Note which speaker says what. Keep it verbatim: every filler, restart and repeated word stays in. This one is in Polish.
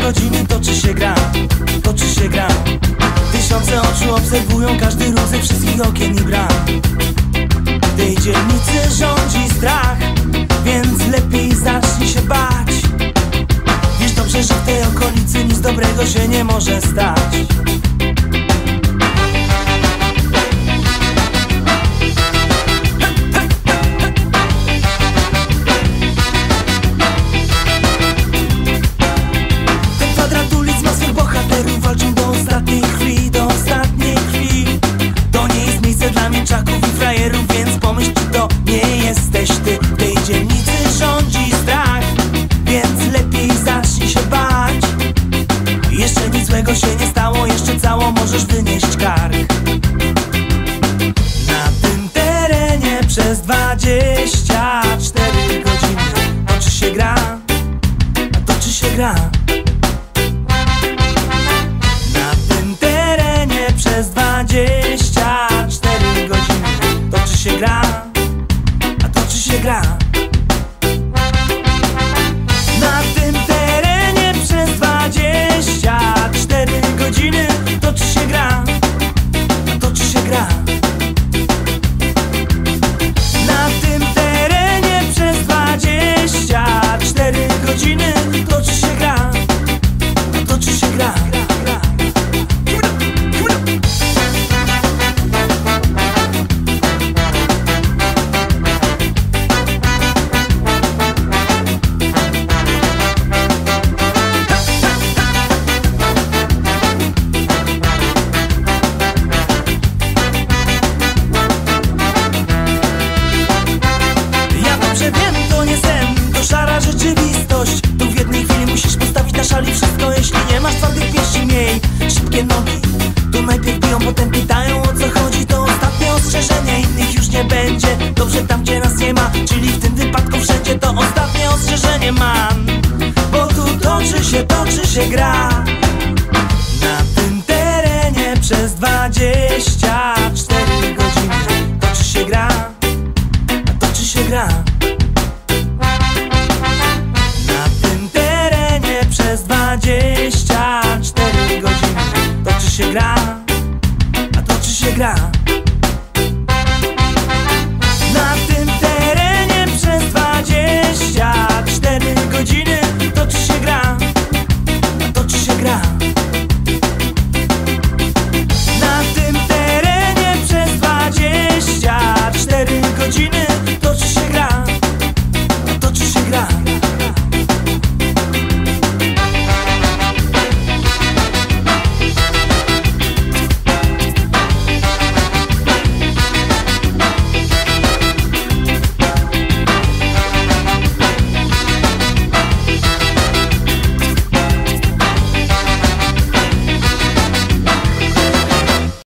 Speaker 1: godziny toczy się gra, toczy się gra. Tysiące oczu obserwują każdy ruch ze wszystkich okien i bram. W tej dzielnicy rządzi strach, więc lepiej zacznij się bać. Wiesz dobrze, że w tej okolicy nic dobrego się nie może stać.